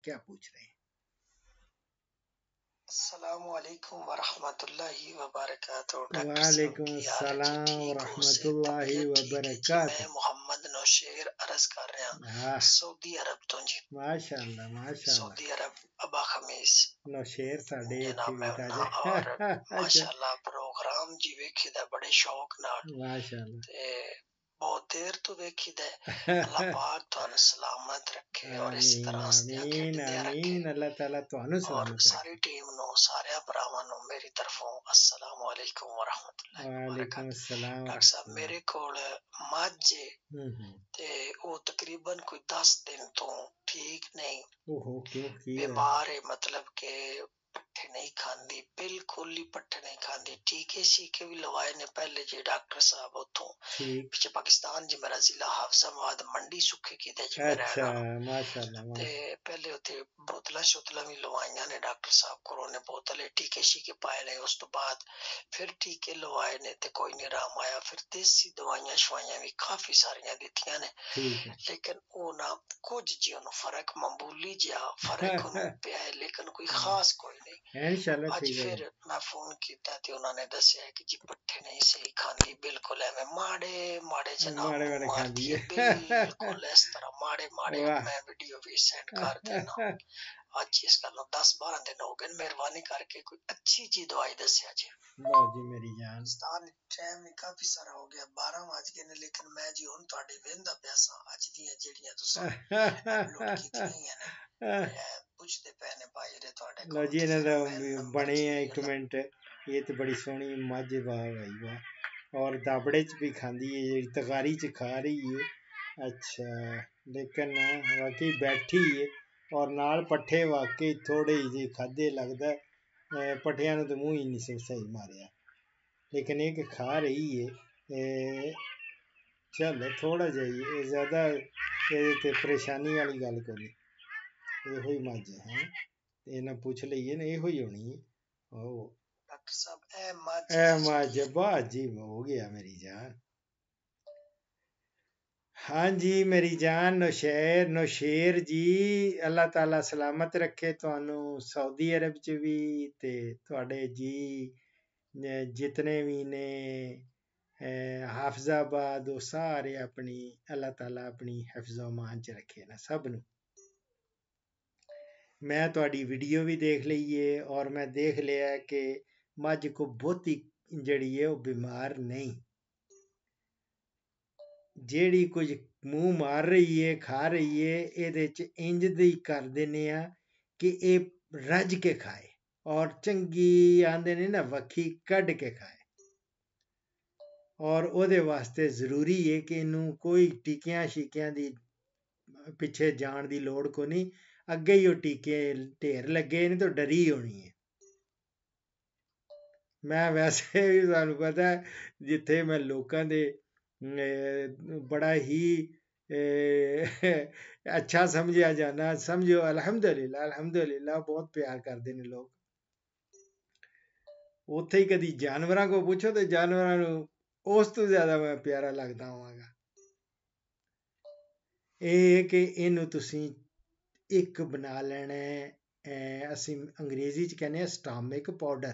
کیا پوچھ رہے ہیں؟ السلام علیکم ورحمۃ اللہ وبرکاتہ۔ ڈاکٹر صاحب وعلیکم کی حال ہے جی؟ السلام ٹھیک ہو؟ ورحمۃ سے اللہ طبیعت ٹھیک ہے جی؟ میں وبرکاتہ۔ محمد نوشیر عرض کر رہا ہوں ہاں سعودی عرب تو جی۔ ماشاء اللہ ماشاء اللہ، سعودی عرب ابا خمیس نوشیر ساڈے جناب اتھی بیٹھا میمنا، جے اور اچھا ماشاءاللہ پروگرام جی ویکھی دا بڑے شوق نال ماشاء اللہ تے بہت دیر تو ویکھی دا اللہ پاک تھانوں سلامت رکھے اور اس آمین طرح ہستیاں آمین کھیڈدیاں رکھے، آمین، اللہ تعالیٰ تانوں اور سلامت ساری رکھے۔ ٹیم نو سارے بھراواں نو میری طرفوں السلام علیکم ورحمۃ اللہ وعلیکم وبرکاتہ۔ السلام ڈاکٹر صاحب ورحمۃ اللہ۔ میرے کول مجھ ہے تے او تقریباً کوئی 10 دن تو ٹھیک نہیں، اوہو کیوں کی ہوا؟ بیمار ہے، مطلب کہ پٹھے نہیں کھاندی، بالکل ہی پٹھے نہیں کھاندی، ٹیکے شیکے بھی لوائے نے پہلے جی ڈاکٹر صاحب اتوں ٹھیک، پیچھے پاکستان جی میرا ضلع حافظ آباد منڈی سکھے کی تے جی میں رہن اچھا والا ماشاء اللہ تے ماشاء پہلے اتنے بوتلاں شوتلاں بھی لوائیاں نے ڈاکٹر صاحب کو، نے بوتلے ٹیکے شیکے پائے نے، اس تو بعد پھر ٹیکے لوائے نے تے کوئی نہیں آرام آیا، پھر دیسی دوائیاں شوائیاں بھی کافی ساریاں دتیاں نے، ٹھیک ہے، لیکن او نہ کچھ جی انہوں فرق معمولی جہا فرق انہوں پیا ہے، لیکن کوئی خاص کوئی نہیں۔ انشاءاللہ اج ٹھیک ہو پھر جائے۔ میں فون کیتا تے انہوں نے دسیا کہ جی پٹھے نہیں صحیح کھاندی، بالکل ایویں ماڑے ماڑے جناب ماڑے منہ ماڑے مار کھاندی دیے، ہے بالکل اس طرح ماڑے ماڑے، واہ میں ویڈیو بھی سینڈ کر دینا۔ اج اس گل 10-12 دن ہو گئے، مہربانی کر کے کوئی اچھی جی دوائی دسیا جی۔ لو جی میری جان، پاکستان ٹائم بھی کافی سارا ہو گیا، 12 بج گئے نے، لیکن میں جی ہن تواڈے ویندا پیا ساں اج دیاں جڑیاں تساں اپلوڈ کیتیاں ہوئیاں نے، تے پوچھتے پے نے بھائی رے تواڈے لو کولوں جی تے انہاں ذرا دا میں نمبر بنے جی ہیں ایک اللہ منٹ، یہ تو بڑی سونی مجھ واہ بھائی واہ، اور دابڑے چ بھی کھاندی ہے، جڑی تغاری چ کھا رہی ہے، اچھا لیکن واقعی بیٹھی ہے، اور نال پٹھے واقعی تھوڑے ہی جی کھادے لگدا ہے، پٹھیاں نوں تو منہ ہی نہیں صحیح ماریا، لیکن یہ کہ کھا رہی ہے، چل تھوڑا جہی زیادہ یہ پریشانی والی گل کوئی نہیں، یہ ہوئی مجھ ہے، یہ نہ پوچھ لئیے نا، یہ ہوئی ہونی ہے، ڈاکٹر صاحب اے مجھ اے جی مجھ جڑی ہے بہت جی ہو گیا میری جان۔ ہاں جی میری جان نوشیر جی، اللہ تعالیٰ سلامت رکھے تانوں سعودی عرب چ بھی تے تواڈے جی جتنے بھی نے حافظ آباد، وہ سارے اپنی اللہ تعالیٰ اپنی حفظ و امان چ رکھے نا سب نو۔ میں تواڈی ویڈیو بھی دیکھ لئیے، اور میں دیکھ لیا کہ مجھ کو بہتی جڑی ہے وہ بیمار نہیں، جیڑی کچھ منہ مار رہی ہے کھا رہی ہے، یہ انج دی کر دینے آ کہ اے رج کے کھائے، اور چنگی آندے نے نا وکھی کڈ کے کھائے، اور او دے واسطے ضروری ہے کہ انہوں کوئی ٹیکیاں شیکیاں دی پیچھے جان دی لوڑ کو نہیں، اگے ہی وہ ٹیکے ڈھیر لگے نہیں تو ڈری ہونی ہے۔ میں ویسے بھی تانوں پتہ ہے جتھے میں لوکاں دے بڑا ہی اچھا سمجھا جانا، سمجھو الحمدللہ الحمدللہ بہت پیار کردے نے لوگ، اتھے ہی کدی جانوراں کو پوچھو تو جانوراں نوں اس تو زیادہ میں پیارا لگدا ہواں گا۔ یہ کہ اینوں تسی ایک بنا لینا ہے، اسی انگریزی چ کہنے ہیں سٹامک پاؤڈر،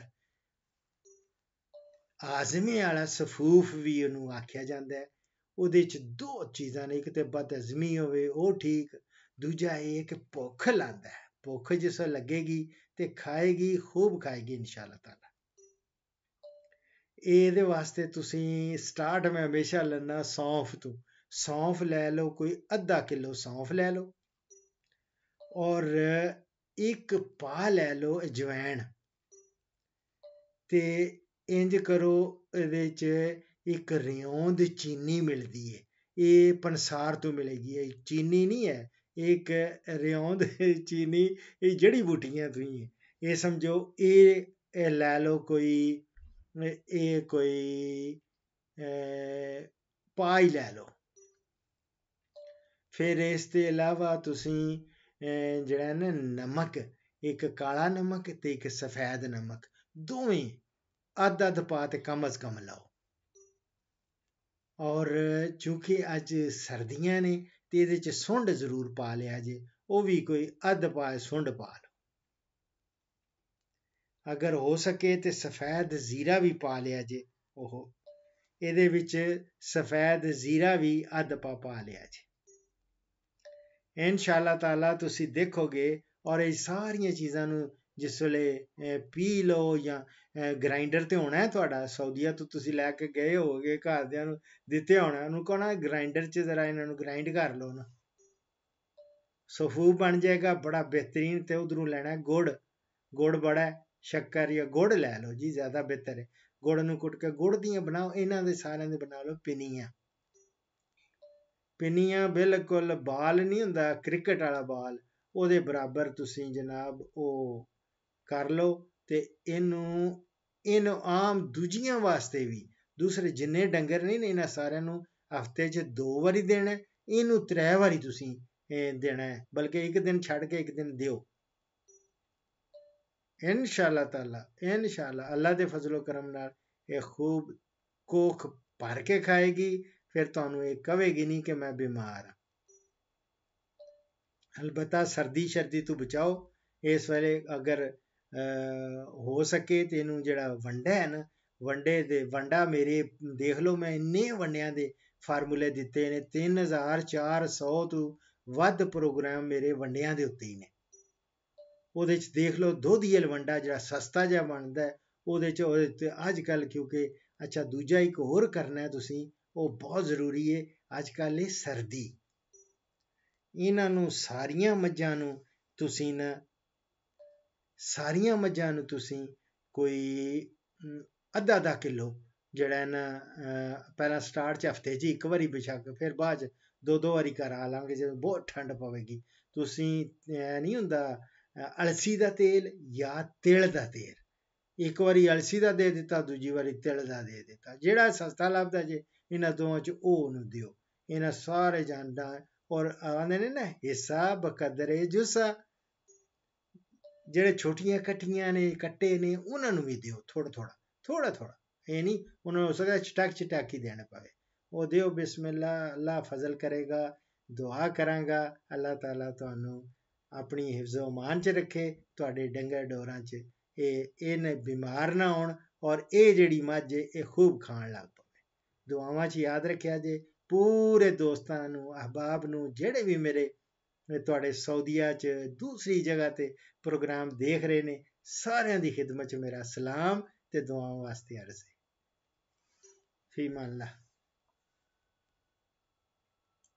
ہاضمے والا سفوف بھی انہوں آکھیا جاندا ہے، او دے چ دو چیزاں نے، ایک تے بد ہضمی ہوئے او ٹھیک، دوجا یہ کہ بھوک لاندا ہے، بھوک جس لگے گی تے کھائے گی، خوب کھائے گی انشاءاللہ تعالی۔ اے دے واسطے تسی سٹارٹ میں ہمیشہ لینا سونف تو، سونف لے لو، کوئی ادھا کلو سونف لے لو، اور ایک پا لے لو اجوائن، تے انج کرو ادے چ ایک ریوند چینی ملدی ہے، یہ پنسار تو ملے گی، یہ چینی نہیں ہے، ایک ریوند چینی، یہ جڑی بوٹیاں تو ہی ہیں، یہ سمجھو یہ لے لو کوئی پا ہی لے لو۔ پھر اس کے علاوہ تسی جڑا ہے نا نمک، ایک کالا نمک تے ایک سفید نمک، دوویں ادھ پا تے کم از کم لاؤ، اور چونکہ اج سردیاں نے تے یہ سنڈ ضرور پا لیا جے، ਉਹ ਵੀ ਕੋਈ ਅੱਧ ਪਾ ਸੁੰਡ ਪਾ ਲਓ। ਅਗਰ ਹੋ ਸਕੇ ਤੇ ਸਫੈਦ ਜ਼ੀਰਾ ਵੀ ਪਾ ਲਿਆ ਜੇ, ਉਹ ਇਹਦੇ ਵਿੱਚ ਸਫੈਦ ਜ਼ੀਰਾ ਵੀ ਅੱਧ ਪਾ ਲਿਆ ਜੇ। ਇਨਸ਼ਾਅੱਲਾ ਤਾਲਾ ਤੁਸੀਂ ਦੇਖੋਗੇ, ਔਰ ਇਹ ਸਾਰੀਆਂ ਚੀਜ਼ਾਂ ਨੂੰ ਜਿਸ ਵੇਲੇ ਪੀ ਲਓ, ਜਾਂ ਗ੍ਰਾਈਂਡਰ ਤੇ ਹੋਣਾ ਤੁਹਾਡਾ, ਸਾਊਦੀਆ ਤੋਂ ਤੁਸੀਂ ਲੈ ਕੇ ਗਏ ਹੋਗੇ, ਘਰਦਿਆਂ ਨੂੰ ਦਿੱਤੇ ਹੋਣਾ, ਉਹਨੂੰ ਕਹਣਾ ਗ੍ਰਾਈਂਡਰ 'ਚ ਜ਼ਰਾ ਇਹਨਾਂ ਨੂੰ ਗ੍ਰਾਈਂਡ ਕਰ ਲਓ ਨਾ, ਸਫੂ ਬਣ ਜਾਏਗਾ ਬੜਾ ਬਿਹਤਰੀਨ। ਤੇ ਉਧਰੋਂ ਲੈਣਾ ਗੁੜ, ਗੁੜ ਬੜਾ ਸ਼ੱਕਰ ਜਾਂ ਗੁੜ ਲੈ ਲਓ ਜੀ, ਜ਼ਿਆਦਾ ਬਿਹਤਰ ਹੈ। ਗੁੜ ਨੂੰ ਕੁੱਟ ਕੇ ਗੁੜ ਦੀਆਂ ਬਣਾਓ, ਇਹਨਾਂ ਦੇ ਸਾਰਿਆਂ ਦੇ ਬਣਾ ਲਓ ਪਿੰਨੀਆਂ। ਪਿੰਨੀਆਂ ਬਿਲਕੁਲ ਬਾਲ ਨਹੀਂ ਹੁੰਦਾ ਕ੍ਰਿਕਟ ਵਾਲਾ ਬਾਲ, ਉਹਦੇ ਬਰਾਬਰ ਤੁਸੀਂ ਜਨਾਬ ਉਹ ਕਰ ਲਓ। ਤੇ ਇਹਨੂੰ ਆਮ ਦੂਜੀਆਂ ਵਾਸਤੇ ਵੀ, ਦੂਸਰੇ ਜਿੰਨੇ ਡੰਗਰ ਨਹੀਂ ਨੇ ਇਹਨਾਂ ਸਾਰਿਆਂ ਨੂੰ ਹਫਤੇ 'ਚ 2 ਵਾਰੀ ਦੇਣਾ, ਇਹਨੂੰ 3 ਵਾਰੀ ਤੁਸੀਂ ਦੇਣਾ ਹੈ, ਬਲਕਿ ਇੱਕ ਦਿਨ ਛੱਡ ਕੇ ਇੱਕ ਦਿਨ ਦਿਓ। ਇਨਸ਼ਾਅੱਲਾ ਤਾਲਾ, ਇਨਸ਼ਾਅੱਲਾ ਅੱਲਾ ਦੇ ਫਜ਼ਲ ਕਰਮ ਨਾਲ ਇਹ ਖੂਬ ਕੋਖ ਭਰ ਕੇ ਖਾਏਗੀ, ਫਿਰ ਤੁਹਾਨੂੰ ਇਹ ਕਹੇਗੀ ਨਹੀਂ ਕਿ ਮੈਂ ਬਿਮਾਰ ਹਾਂ। ਅਲਬત્ਤਾ ਸਰਦੀ ਸ਼ਰਦੀ ਤੋਂ ਬਚਾਓ। ਇਸ ਵੇਲੇ ਅਗਰ ਹੋ ਸਕੇ ਤੇ ਇਹਨੂੰ ਜਿਹੜਾ ਵੰਡਾ ਹੈ ਨਾ, ਵੰਡਾ ਮੇਰੇ ਦੇਖ ਲਓ, ਮੈਂ ਇੰਨੇ ਵੰਡਿਆਂ ਦੇ ਫਾਰਮੂਲੇ ਦਿੱਤੇ ਨੇ, 3400 ਤੋਂ ਵੱਧ ਪ੍ਰੋਗਰਾਮ ਮੇਰੇ ਵੰਡਿਆਂ ਦੇ ਉੱਤੇ ਹੀ ਨੇ। ਉਹਦੇ 'ਚ ਦੇਖ ਲਓ ਦੁੱਧੀਅਲ ਵੰਡਾ ਜਿਹੜਾ ਸਸਤਾ ਜਿਹਾ ਬਣਦਾ, ਉਹਦੇ 'ਚ ਅੱਜ ਕੱਲ੍ਹ ਕਿਉਂਕਿ ਅੱਛਾ ਦੂਜਾ ਇੱਕ ਹੋਰ ਕਰਨਾ ਤੁਸੀਂ, ਉਹ ਬਹੁਤ ਜ਼ਰੂਰੀ ਹੈ ਅੱਜ ਕੱਲ੍ਹ ਇਹ ਸਰਦੀ। ਇਹਨਾਂ ਨੂੰ ਸਾਰੀਆਂ ਮੱਝਾਂ ਨੂੰ ਤੁਸੀਂ ਕੋਈ ਅੱਧਾ ਕਿਲੋ ਜਿਹੜਾ ਨਾ, ਪਹਿਲਾਂ ਸਟਾਰਟ 'ਚ ਹਫਤੇ 'ਚ ਇੱਕ ਵਾਰੀ ਬੇਸ਼ੱਕ, ਫਿਰ ਬਾਅਦ 'ਚ 2 ਵਾਰੀ ਕਰਾ ਲਾਂਗੇ ਜਦੋਂ ਬਹੁਤ ਠੰਡ ਪਵੇਗੀ। ਤੁਸੀਂ ਨਹੀਂ ਹੁੰਦਾ ਅਲਸੀ ਦਾ ਤੇਲ ਜਾਂ ਤਿਲ ਦਾ ਤੇਲ, ਇੱਕ ਵਾਰੀ ਅਲਸੀ ਦਾ ਦੇ ਦਿੱਤਾ, ਦੂਜੀ ਵਾਰੀ ਤਿਲ ਦਾ ਦੇ ਦਿੱਤਾ, ਜਿਹੜਾ ਸਸਤਾ ਲੱਭਦਾ ਜੇ ਇਹਨਾਂ ਦੋਵਾਂ 'ਚ ਉਹ ਉਹਨੂੰ ਦਿਓ। ਇਹਨਾਂ ਸਾਰੇ ਜਾਣਦਾ, ਔਰ ਆਉਂਦੇ ਨੇ ਨਾ ਹਿੱਸਾ ਬਕਦਰੇ ਜੁਸਾ, ਜਿਹੜੇ ਛੋਟੀਆਂ ਕੱਟੇ ਨੇ ਉਹਨਾਂ ਨੂੰ ਵੀ ਦਿਓ, ਥੋੜਾ। ਇਹ ਨਹੀਂ ਉਹਨਾਂ ਨੂੰ ਹੋ ਸਕਦਾ ਚਟਕ ਹੀ ਦੇਣਾ ਪਵੇ, ਉਹ ਦਿਓ। ਬਿਸਮਿਲ੍ਲਾ, ਅੱਲਾ ਫਜ਼ਲ ਕਰੇਗਾ। ਦੁਆ ਕਰਾਂਗਾ ਅੱਲਾਹ ਤਾਲਾ ਤੁਹਾਨੂੰ ਆਪਣੀ ਹਿਫਜ਼ੋ ਅਮਾਨ 'ਚ ਰੱਖੇ, ਤੁਹਾਡੇ ਡੰਗਰ ਡੋਰਾਂ 'ਚ ਇਹ ਬਿਮਾਰ ਨਾ ਹੋਣ, ਔਰ ਇਹ ਜਿਹੜੀ ਮੱਝ ਇਹ ਖੂਬ ਖਾਣ ਲੱਗ ਪਵੇ। ਦੁਆਵਾਂ 'ਚ ਯਾਦ ਰੱਖਿਆ ਜੇ। ਪੂਰੇ ਦੋਸਤਾਂ ਨੂੰ, ਅਹਿਬਾਬ ਨੂੰ, ਜਿਹੜੇ ਵੀ ਮੇਰੇ ਤੁਹਾਡੇ ਸਾਊਦੀਆ 'ਚ ਦੂਸਰੀ ਜਗ੍ਹਾ ਤੇ ਪ੍ਰੋਗਰਾਮ ਦੇਖ ਰਹੇ ਨੇ, ਸਾਰਿਆਂ ਦੀ ਖਿਦਮਤ 'ਚ ਮੇਰਾ ਸਲਾਮ ਤੇ ਦੁਆਵਾਂ ਵਾਸਤੇ ਅਰਜ਼ ਹੈ। ਫੀ ਅਮਾਨ ਅੱਲਾਹ।